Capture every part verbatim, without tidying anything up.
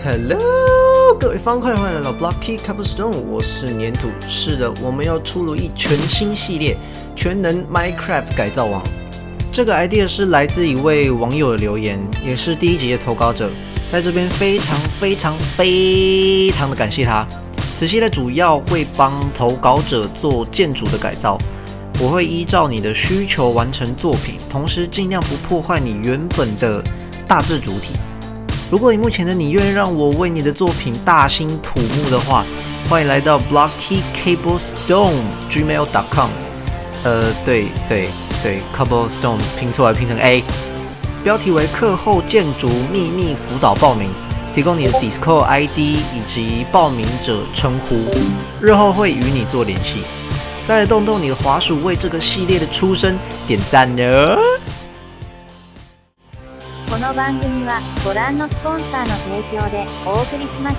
Hello， 各位方块，欢迎来到 Blocky Cobblestone， 我是粘土。是的，我们要出炉一全新系列全能 Minecraft 改造王。这个 idea 是来自一位网友的留言，也是第一集的投稿者，在这边非常非常非常的感谢他。此系列主要会帮投稿者做建筑的改造，我会依照你的需求完成作品，同时尽量不破坏你原本的大致主体。如果你目前的你愿意让我为你的作品大兴土木的话，欢迎来到 blocky cobblestone gmail dot com。呃，对对对 ，cobblestone 拼出来拼成 A， 标题为课后建筑秘密辅导报名，提供你的 Discord I D 以及报名者称呼，日后会与你做联系。再来动动你的滑鼠，为这个系列的出生点赞呢。 この番組はご覧のスポンサーの提供でお送りしました。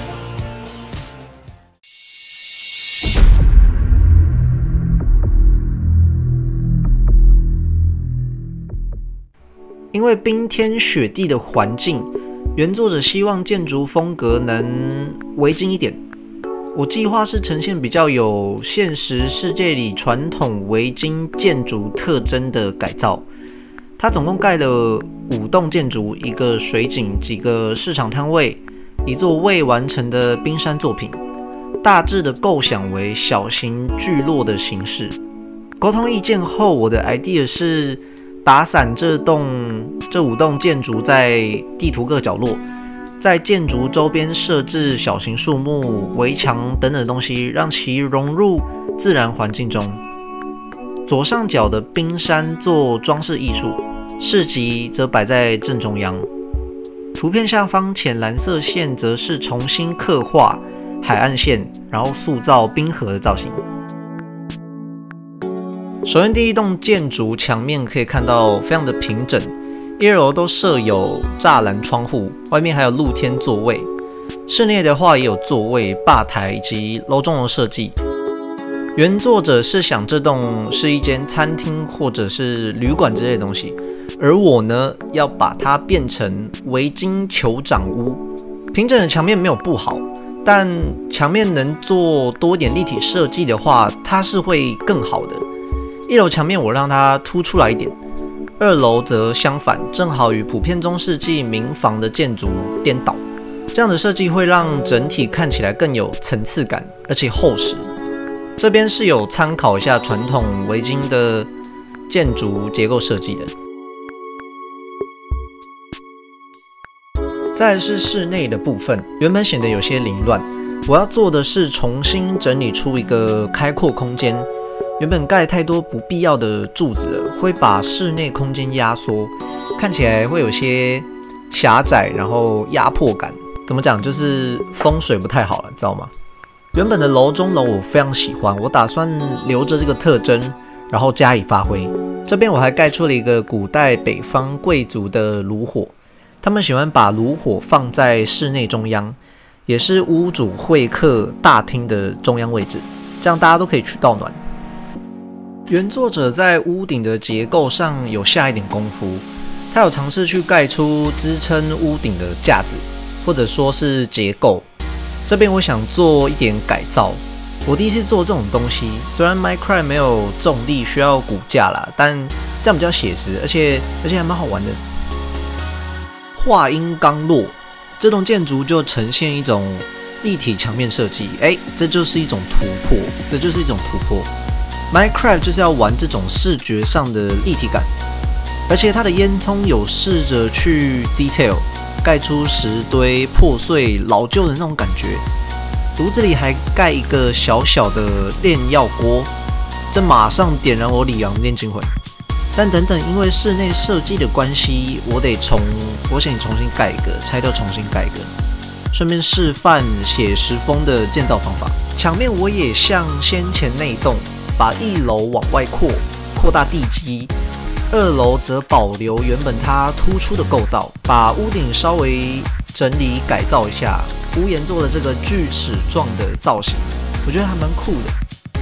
因为冰天雪地的环境，原作者希望建筑风格能微精一点。我计划是呈现比较有现实世界里传统微精建筑特征的改造。他总共盖了五栋建筑，一个水井，几个市场摊位，一座未完成的冰山作品。大致的构想为小型聚落的形式。沟通意见后，我的 idea 是打散这栋这五栋建筑在地图各角落，在建筑周边设置小型树木、围墙等等的东西，让其融入自然环境中。左上角的冰山做装饰艺术，市集则摆在正中央。图片下方浅蓝色线则是重新刻画海岸线，然后塑造冰河的造型。首先，第一栋建筑墙面可以看到非常的平整，一二楼都设有栅栏窗户，外面还有露天座位。室内的话也有座位、吧台以及楼中楼设计。原作者是想这栋是一间餐厅或者是旅馆之类的东西，而我呢要把它变成维京酋长屋。平整的墙面没有不好，但墙面能做多点立体设计的话，它是会更好的。一楼墙面我让它凸出来一点，二楼则相反，正好与普遍中世纪民房的建筑颠倒。这样的设计会让整体看起来更有层次感，而且厚实。这边是有参考一下传统维京的建筑结构设计的。再来是室内的部分，原本显得有些凌乱，我要做的是重新整理出一个开阔空间。原本盖太多不必要的柱子了，会把室内空间压缩，看起来会有些狭窄，然后压迫感。怎么讲？就是风水不太好了，知道吗？原本的楼中楼我非常喜欢，我打算留着这个特征，然后加以发挥。这边我还盖出了一个古代北方贵族的炉火，他们喜欢把炉火放在室内中央，也是屋主会客大厅的中央位置，这样大家都可以取到暖。原作者在屋顶的结构上有下一点功夫，他有尝试去盖出支撑屋顶的架子，或者说是结构。这边我想做一点改造，我第一次做这种东西，虽然 Minecraft 没有重力需要骨架啦，但这样比较写实，而且而且还蛮好玩的。话音刚落，这栋建筑就呈现一种立体墙面设计，哎，这就是一种突破，这就是一种突破。Minecraft 就是要玩这种视觉上的立体感，而且它的烟囱有试着去 detail。盖出石堆破碎老旧的那种感觉，炉子里还盖一个小小的炼药锅，这马上点燃我里昂炼金魂。但等等，因为室内设计的关系，我得重，我想重新盖一个，拆掉重新盖一个，顺便示范写实风的建造方法。墙面我也像先前那一栋，把一楼往外扩，扩大地基。二楼则保留原本它突出的构造，把屋顶稍微整理改造一下，屋檐做的这个锯齿状的造型，我觉得还蛮酷的。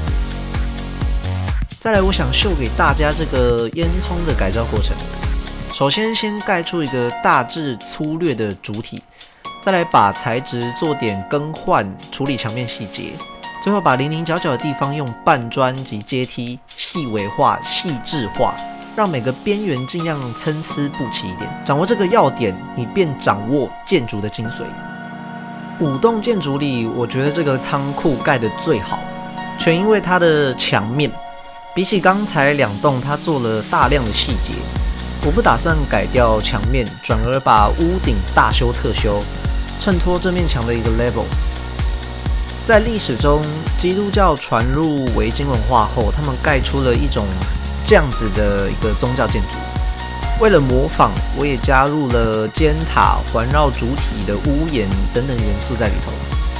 再来，我想秀给大家这个烟囱的改造过程。 首先先盖出一个大致粗略的主体，再来把材质做点更换，处理墙面细节，最后把零零角角的地方用半砖及阶梯细微化、细致化，让每个边缘尽量参差不齐一点。掌握这个要点，你便掌握建筑的精髓。五栋建筑里，我觉得这个仓库盖得最好，全因为它的墙面，比起刚才两栋，它做了大量的细节。我不打算改掉墙面，转而把屋顶大修特修，衬托这面墙的一个 level。在历史中，基督教传入维京文化后，他们盖出了一种这样子的一个宗教建筑。为了模仿，我也加入了尖塔、环绕主体的屋檐等等元素在里头。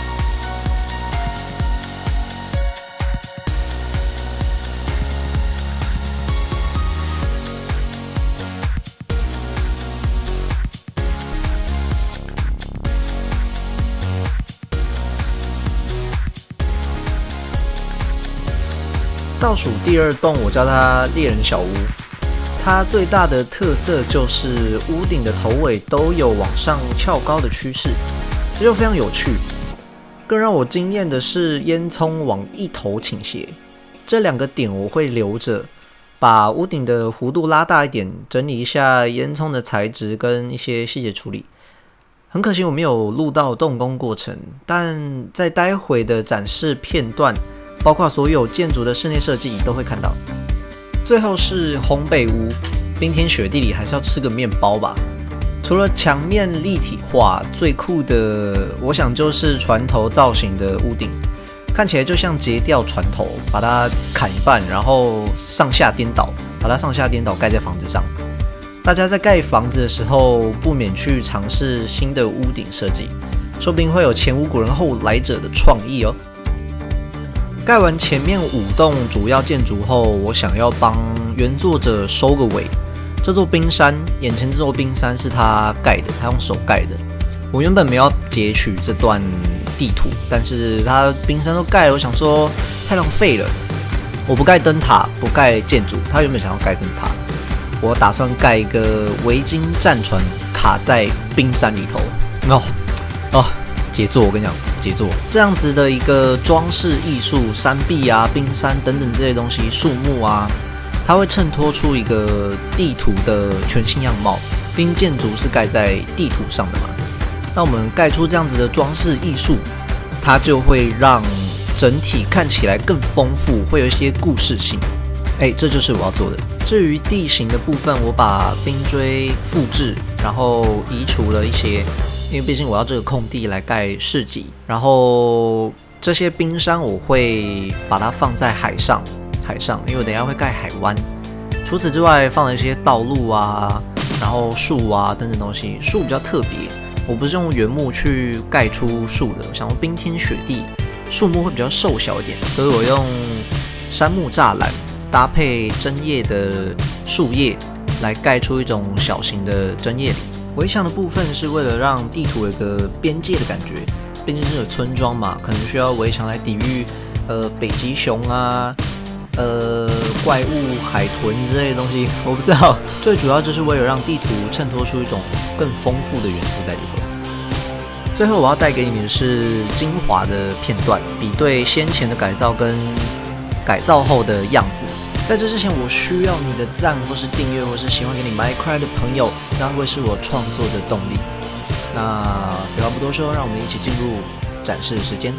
倒数第二栋，我叫它猎人小屋。它最大的特色就是屋顶的头尾都有往上翘高的趋势，这就非常有趣。更让我惊艳的是烟囱往一头倾斜，这两个点我会留着，把屋顶的弧度拉大一点，整理一下烟囱的材质跟一些细节处理。很可惜我没有录到动工过程，但在待会的展示片段，包括所有建筑的室内设计都会看到。最后是烘焙屋，冰天雪地里还是要吃个面包吧。除了墙面立体化，最酷的我想就是船头造型的屋顶，看起来就像截掉船头，把它砍一半，然后上下颠倒，把它上下颠倒盖在房子上。大家在盖房子的时候，不免去尝试新的屋顶设计，说不定会有前无古人后来者的创意哦。盖完前面五栋主要建筑后，我想要帮原作者收个尾。这座冰山，眼前这座冰山是他盖的，他用手盖的。我原本没有截取这段地图，但是他冰山都盖了，我想说太浪费了。我不盖灯塔，不盖建筑，他原本想要盖灯塔，我打算盖一个维京战船卡在冰山里头。哦哦。杰作，我跟你讲，杰作这样子的一个装饰艺术，山壁啊、冰山等等这些东西，树木啊，它会衬托出一个地图的全新样貌。毕竟建筑是盖在地图上的嘛，那我们盖出这样子的装饰艺术，它就会让整体看起来更丰富，会有一些故事性。哎，这就是我要做的。至于地形的部分，我把冰锥复制，然后移除了一些。因为毕竟我要这个空地来盖市集，然后这些冰山我会把它放在海上，海上，因为我等一下会盖海湾。除此之外，放了一些道路啊，然后树啊等等东西。树比较特别，我不是用原木去盖出树的，我想用冰天雪地，树木会比较瘦小一点，所以我用杉木栅栏搭配针叶的树叶来盖出一种小型的针叶林。围墙的部分是为了让地图有个边界的感觉，毕竟是有村庄嘛，可能需要围墙来抵御呃北极熊啊、呃怪物、海豚之类的东西，我不知道。最主要就是为了让地图衬托出一种更丰富的元素在里头。最后我要带给你的是精华的片段，比对先前的改造跟改造后的样子。在这之前，我需要你的赞，或是订阅，或是喜欢给你 Minecraft 的朋友，那会是我创作的动力。那废话不多说，让我们一起进入展示时间。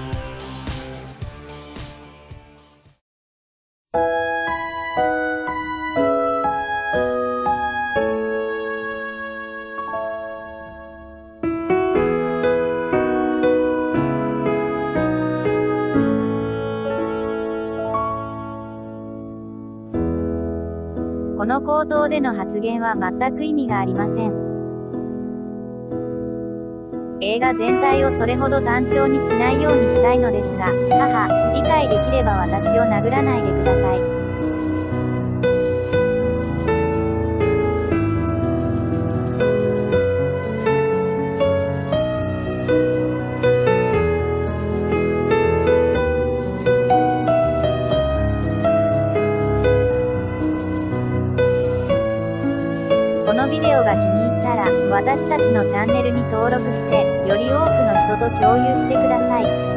この口頭での発言は全く意味がありません。映画全体をそれほど単調にしないようにしたいのですが、母、理解できれば私を殴らないでください。このビデオが気に入ったら、私たちのチャンネルに登録して、より多くの人と共有してください。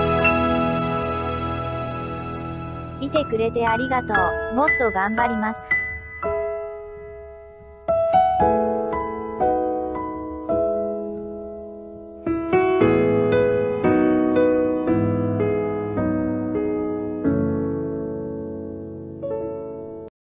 見てくれてありがとう。もっと頑張ります。